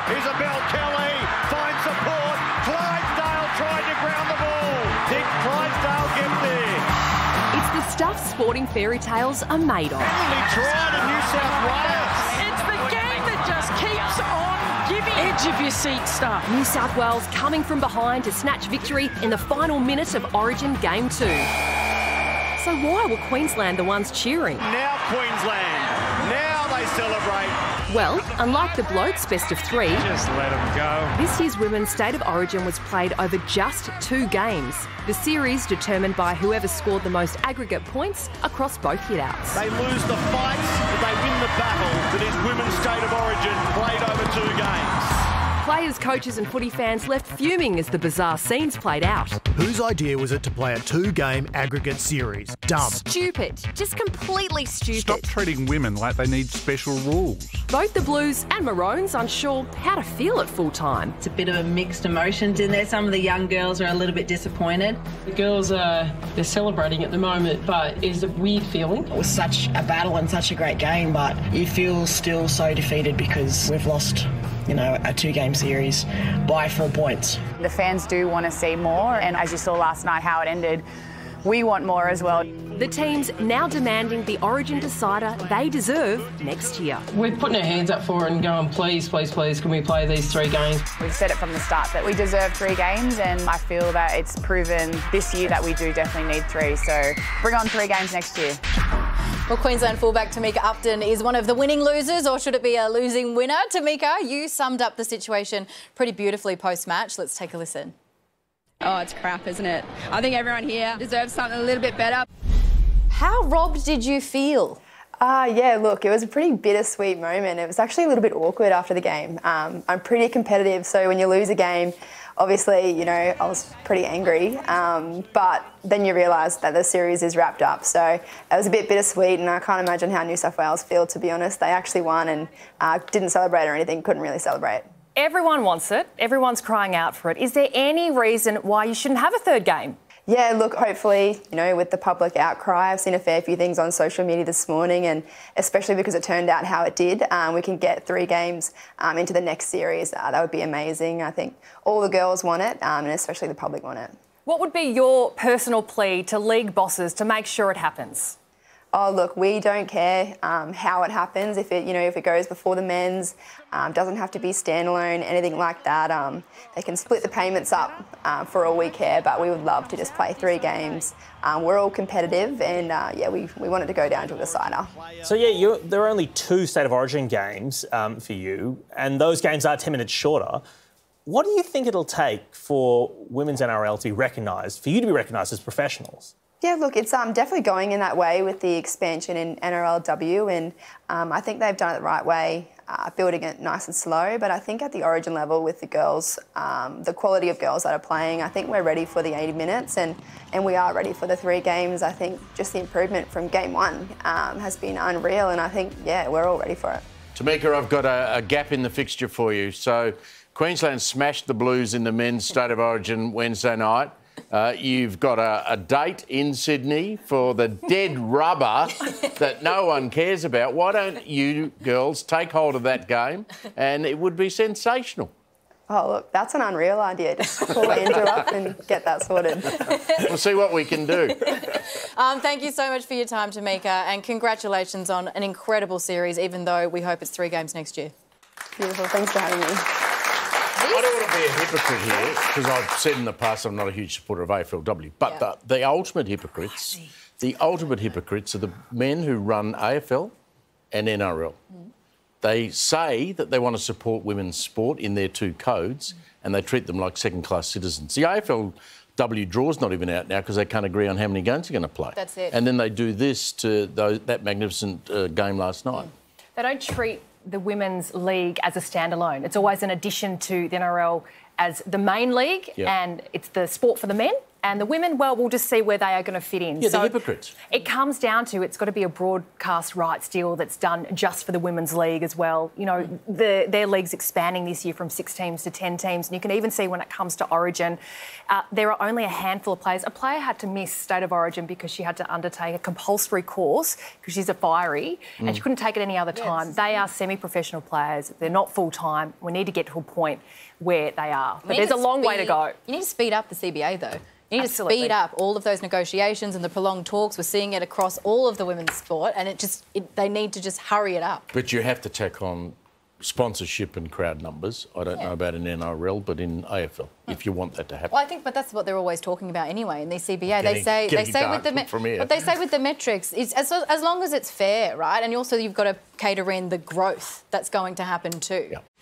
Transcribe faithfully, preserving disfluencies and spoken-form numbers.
Isabel Kelly finds support. Clydesdale tried to ground the ball. Did Clydesdale get there? It's the stuff sporting fairy tales are made of. Penalty tried in New South Wales. It's the game that just keeps on giving. Edge of your seat stuff. New South Wales coming from behind to snatch victory in the final minute of Origin Game two. So why were Queensland the ones cheering? Now Queensland. Now they celebrate. Well, unlike the blokes' best of three, Just let them go. this year's Women's State of Origin was played over just two games. The series determined by whoever scored the most aggregate points across both hitouts. They lose the fights, but they win the battle that is Women's State of Origin played over two games. Players, coaches and footy fans left fuming as the bizarre scenes played out. Whose idea was it to play a two-game aggregate series? Dumb. Stupid. Just completely stupid. Stop treating women like they need special rules. Both the Blues and Maroons unsure how to feel at full time. It's a bit of a mixed emotions in there. Some of the young girls are a little bit disappointed. The girls are they're celebrating at the moment, but it's a weird feeling. It was such a battle and such a great game, but you feel still so defeated because we've lost, you know, a two-game series by four points. The fans do want to see more, and as you saw last night how it ended, we want more as well. The teams now demanding the Origin decider they deserve next year. We're putting our hands up for it and going, please, please, please, can we play these three games? We've said it from the start that we deserve three games, and I feel that it's proven this year that we do definitely need three. So bring on three games next year. Well, Queensland fullback Tamika Upton is one of the winning losers, or should it be a losing winner? Tamika, you summed up the situation pretty beautifully post-match. Let's take a listen. Oh, it's crap, isn't it? I think everyone here deserves something a little bit better. How robbed did you feel? Uh, yeah, look, it was a pretty bittersweet moment. It was actually a little bit awkward after the game. Um, I'm pretty competitive, so when you lose a game, obviously, you know, I was pretty angry. Um, but then you realise that the series is wrapped up. So it was a bit bittersweet, and I can't imagine how New South Wales feel, to be honest. They actually won and uh, didn't celebrate or anything, couldn't really celebrate. Everyone wants it. Everyone's crying out for it. Is there any reason why you shouldn't have a third game? Yeah, look, hopefully, you know, with the public outcry, I've seen a fair few things on social media this morning, and especially because it turned out how it did, um, we can get three games um, into the next series. Uh, that would be amazing. I think all the girls want it, um, and especially the public want it. What would be your personal plea to league bosses to make sure it happens? Oh, look, we don't care um, how it happens. If it, you know, if it goes before the men's, um, doesn't have to be standalone, anything like that. Um, they can split the payments up uh, for all we care, but we would love to just play three games. Um, we're all competitive, and uh, yeah, we we want it to go down to a decider. So yeah, you're, there are only two State of Origin games um, for you, and those games are ten minutes shorter. What do you think it'll take for women's N R L to be recognised, for you to be recognised as professionals? Yeah, look, it's um, definitely going in that way with the expansion in N R L W, and um, I think they've done it the right way, uh, building it nice and slow. But I think at the Origin level with the girls, um, the quality of girls that are playing, I think we're ready for the eighty minutes, and, and we are ready for the three games. I think just the improvement from game one um, has been unreal, and I think, yeah, we're all ready for it. Tamika, I've got a, a gap in the fixture for you. So Queensland smashed the Blues in the men's State of Origin Wednesday night. Uh, you've got a, a date in Sydney for the dead rubber that no one cares about. Why don't you girls take hold of that game, and it would be sensational. Oh, look, that's an unreal idea. Just call Andrew up and get that sorted. We'll see what we can do. Um, thank you so much for your time, Tamika, and congratulations on an incredible series, even though we hope it's three games next year. Beautiful. Thanks for having me. I don't want to be a hypocrite here, because I've said in the past I'm not a huge supporter of A F L W, but yeah. the, the ultimate hypocrites, the ultimate hypocrites are the men who run A F L and N R L. Mm. They say that they want to support women's sport in their two codes, mm. and they treat them like second-class citizens. The A F L W draw's not even out now because they can't agree on how many games they're going to play. That's it. And then they do this to those, that magnificent uh, game last night. Mm. They don't treat the Women's League as a standalone. It's always an addition to the N R L as the main league, yep. and it's the sport for the men And the women, well, we'll just see where they are going to fit in. Yeah, so they're hypocrites. It comes down to it's got to be a broadcast rights deal that's done just for the women's league as well. You know, the, their league's expanding this year from six teams to ten teams. And you can even see when it comes to Origin, uh, there are only a handful of players. A player had to miss State of Origin because she had to undertake a compulsory course because she's a fiery mm. and she couldn't take it any other time. Yes. They are semi-professional players. They're not full-time. We need to get to a point where they are. But there's a long speed, way to go. You need to speed up the C B A, though. You need Absolutely. to speed up all of those negotiations and the prolonged talks. We're seeing it across all of the women's sport, and it just it, they need to just hurry it up. But you have to tack on sponsorship and crowd numbers. I don't yeah. know about in N R L, but in A F L, oh. if you want that to happen. Well, I think, but that's what they're always talking about anyway in the C B A. Getting, they say they say with the me- from here. but they say with the metrics, it's as, as long as it's fair, right? And also you've got to cater in the growth that's going to happen too. Yeah.